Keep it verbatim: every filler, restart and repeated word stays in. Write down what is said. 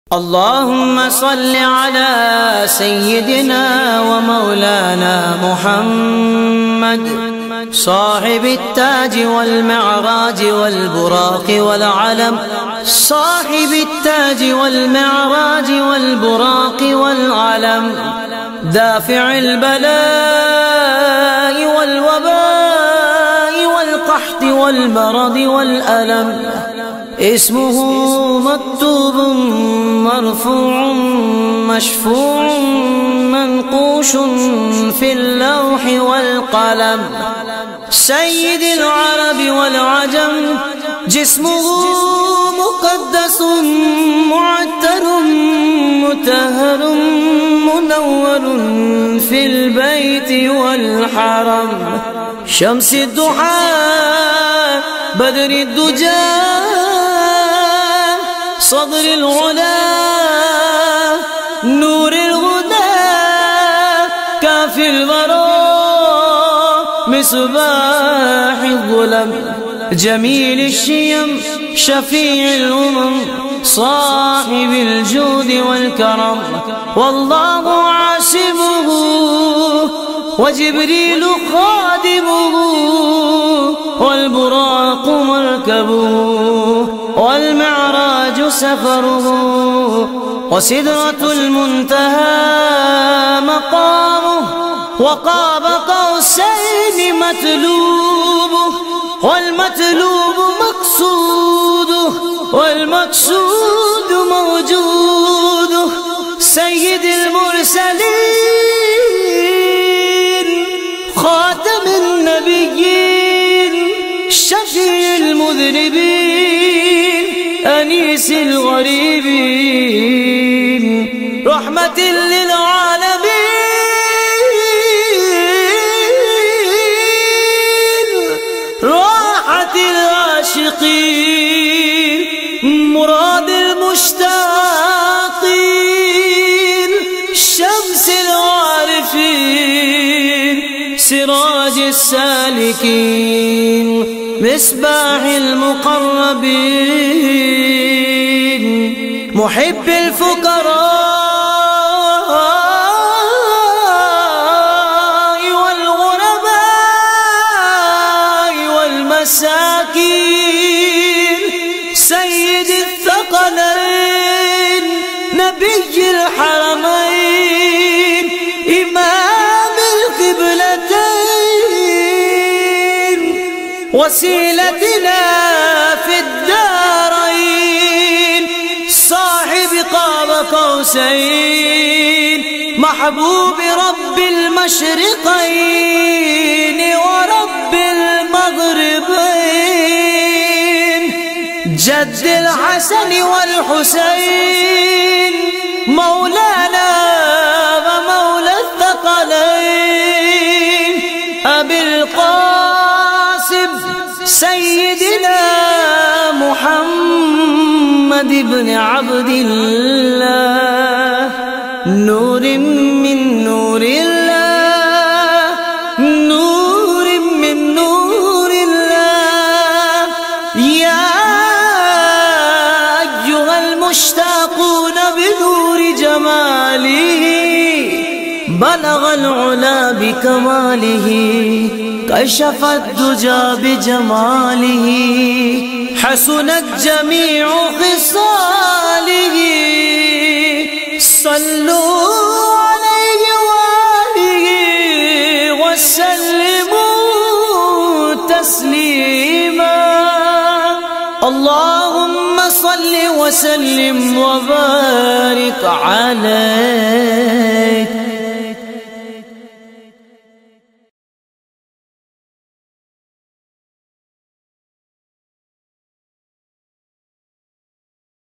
اللهم صل على سيدنا ومولانا محمد صاحب التاج والمعراج والبراق والعلم صاحب التاج والمعراج والبراق والعلم دافع البلاء والوباء والقحط والمرض والألم اسمه مكتوب مرفوع مشفوع منقوش في اللوح والقلم سيد العرب والعجم جسمه مقدس معتر مطهر منور في البيت والحرم شمس الضحى بدر الدجى صدر العلا نور الهدى كافي البراء مصباح الظلم جميل الشيم شفيع الأمم صاحب الجود والكرم والله عاصمه وجبريل خادمه والبراق مركبه والمعراج سفره وسدرة المنتهى مقامه وقاب قوسين مطلوبه والمطلوب مقصوده والمقصود موجوده سيد المرسلين خاتم النبيين شفيع المذنبين أنيس الغريبين رحمة للعالمين راحة العاشقين مراد المشتاقين شمس العارفين سراج السالكين مصباح المقربين محب الفقراء والغرباء والمساكين سيد الثقلين نبي الحرمين إمام القبلتين وسيلتنا في الدارين صاحب قاب قوسين محبوب رب المشرقين ورب المغربين جد الحسن والحسين مولانا ومولى الثقلين أبي القاسم سيدنا محمد بن عبد الله نور من نور الله نور من نور الله يا أيها المشتاقون بنور جماله بلغ العلا بكماله كشف الدجى بجماله حسنت جميع خصاله صلوا عليه وآله وسلموا تسليما اللهم صل وسلم وبارك عليه